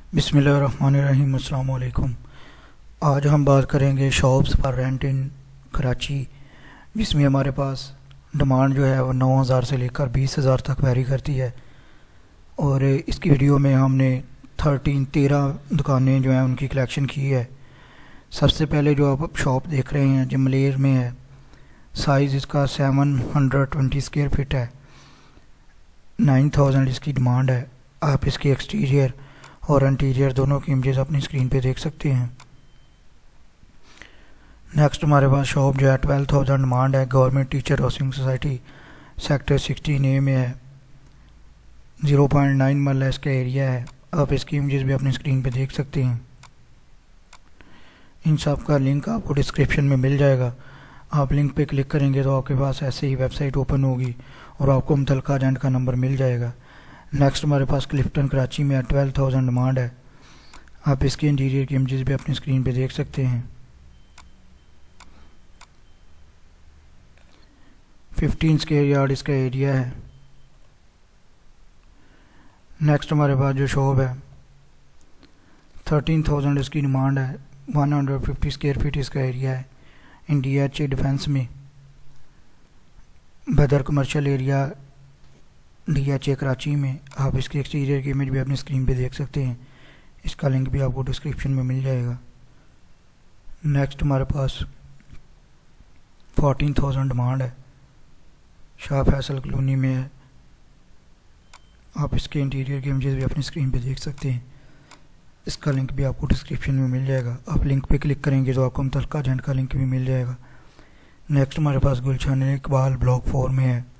बिस्मिल्लाहिर्रहमानिर्रहीम। अस्सलाम वालेकुम। आज हम बात करेंगे shops for rent in Karachi, जिसमें हमारे पास डिमांड जो है वो 9,000 से लेकर 20,000 तक वेरी करती है। और इसकी वीडियो में हमने 13 दुकानें जो हैं उनकी कलेक्शन की है। सबसे पहले जो आप शॉप देख रहे हैं जो मलेर में है, साइज़ इसका 720 स्क्वायर फीट है, 9,000 इसकी डिमांड है। आप इसकी एक्सटीरियर और इंटीरियर दोनों की इमेजेस अपनी स्क्रीन पे देख सकते हैं। नेक्स्ट हमारे पास शॉप जो है 12,000 डिमांड है, government teacher housing society sector 16A में है, 0.9 मरला इसका एरिया है। आप इसकी इमेजेस भी अपनी स्क्रीन पे देख सकते हैं। इन सब का लिंक आपको डिस्क्रिप्शन में मिल जाएगा। आप लिंक पे क्लिक करेंगे तो आपके पास ऐसे ही वेबसाइट ओपन होगी और आपको मुतल्लिका एजेंट का नंबर मिल जाएगा। नेक्स्ट हमारे पास क्लिफ्टन कराची में 12,000 डिमांड है। आप इसके इंटीरियर की इमेजेस भी अपनी स्क्रीन पे देख सकते हैं। 15 स्क्वायर यार्ड इसका एरिया है। नेक्स्ट हमारे पास जो शॉप है 13,000 इसकी डिमांड है, 150 स्क्वायर फीट इसका एरिया है, DHA डिफेंस में, Badar commercial area DHA Karachi में। आप इसके एक्सटीरियर की इमेज भी अपनी स्क्रीन पे देख सकते हैं। इसका लिंक भी आपको डिस्क्रिप्शन में मिल जाएगा। नेक्स्ट हमारे पास 14,000 डिमांड है, शाह फैसल कॉलोनी में है। आप इसके इंटीरियर की इमेजेस भी अपनी स्क्रीन पे देख सकते हैं। इसका लिंक भी आपको डिस्क्रिप्शन में मिल जाएगा। आप लिंक पे क्लिक करेंगे तो आपको मुतल्लिका एजेंट का लिंक भी मिल जाएगा। नेक्स्ट हमारे पास गुलशन इकबाल ब्लॉक 4 में है,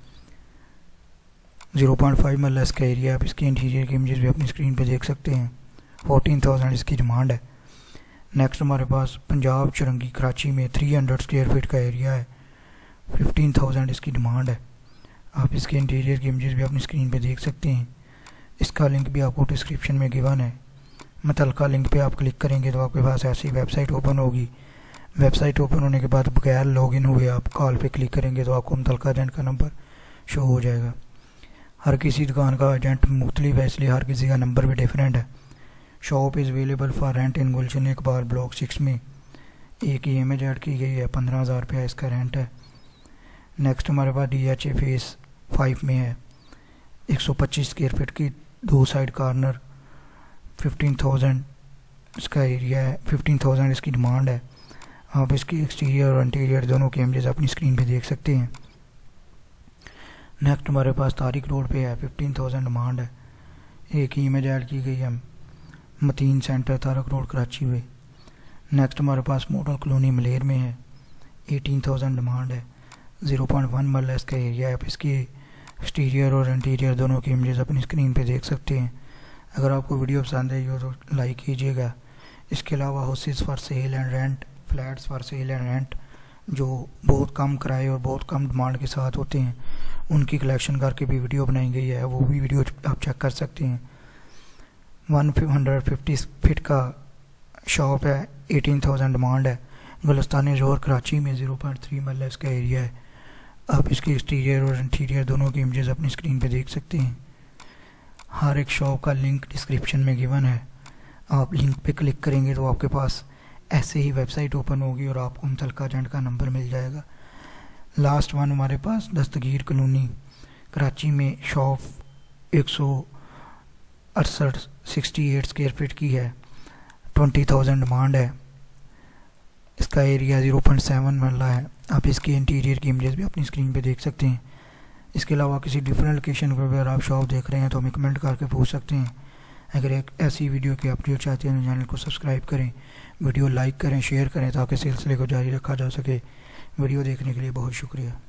0.5 मरला इसका एरिया। आप इसके इंटीरियर की इमेजेस भी अपनी स्क्रीन पे देख सकते हैं। 14,000 इसकी डिमांड है। नेक्स्ट हमारे पास पंजाब चुरंगी कराची में 300 स्क्वायर फीट का एरिया है, 15,000 इसकी डिमांड है। आप इसके इंटीरियर की इमेजेस भी अपनी स्क्रीन पे देख सकते हैं। इसका लिंक भी आपको डिस्क्रिप्शन में गिवन है। मुतल्लिका लिंक पे आप क्लिक करेंगे तो आपके पास ऐसी वेबसाइट ओपन होगी। वेबसाइट ओपन होने के बाद बगैर लॉगिन हुए आप कॉल पे क्लिक करेंगे तो आपको मुतल्लिका एजेंट का नंबर शो हो जाएगा। हर किसी दुकान का एजेंट मुख्तलिफ है, इसलिए हर किसी का नंबर भी डिफरेंट है। Shop is available for rent in Gulshan Iqbal block 6 में। एक ही इमेज ऐड की गई है, 15,000 रुपया इसका रेंट है। नेक्स्ट हमारे पास DHA फेस 5 में है, 125 स्क्वायर फीट की 2 साइड कॉर्नर, 15,000 इसका एरिया है, 15,000 इसकी डिमांड है। आप इसकी एक्सटीरियर और इंटीरियर दोनों के इमेजेस अपनी स्क्रीन पे देख सकते हैं। नेक्स्ट हमारे पास तारिक रोड पे है, 15,000 डिमांड है। एक ही इमेज ऐड की गई है, मतीन सेंटर तारिक रोड कराची में। नेक्स्ट हमारे पास मॉडल कॉलोनी मलेर में है, 18,000 डिमांड है, 0.1 मरला इसका एरिया है। आप इसकी एक्सटीरियर और इंटीरियर दोनों की इमेजेस अपनी स्क्रीन पे देख सकते हैं। अगर आपको वीडियो पसंद आई हो तो लाइक कीजिएगा। इसके अलावा houses for sale and rent, flats for sale and rent जो बहुत कम किराए और बहुत कम डिमांड के साथ होते हैं, उनकी कलेक्शन करके भी वीडियो बनाई गई है, वो भी वीडियो आप चेक कर सकते हैं। 150 फीट का शॉप है, 18,000 डिमांड है, गुलिस्तान जोहर कराची में, 0.3 मरला इसका एरिया है। आप इसकी एक्सटीरियर और इंटीरियर दोनों की इमेजेस अपनी स्क्रीन पे देख सकते हैं। हर एक शॉप का लिंक डिस्क्रिप्शन में गिवन है। आप लिंक पे क्लिक करेंगे तो आपके पास ऐसे ही वेबसाइट ओपन होगी और आपको मुतल्लिका एजेंट का नंबर मिल जाएगा। लास्ट वन हमारे पास दस्तगीर कॉलोनी कराची में शॉप 168 स्क्वायर फीट की है, 20,000 डिमांड है। इसका एरिया 0.7 मरला है। आप इसके इंटीरियर की इमेजेस भी अपनी स्क्रीन पे देख सकते हैं। इसके अलावा किसी डिफरेंट लोकेशन पर अगर आप शॉप देख रहे हैं तो हमें कमेंट करके पूछ सकते हैं। अगर एक ऐसी वीडियो की अपडेट चाहते हैं तो चैनल को सब्सक्राइब करें, वीडियो लाइक करें, शेयर करें ताकि सिलसिले को जारी रखा जा सके। वीडियो देखने के लिए बहुत शुक्रिया।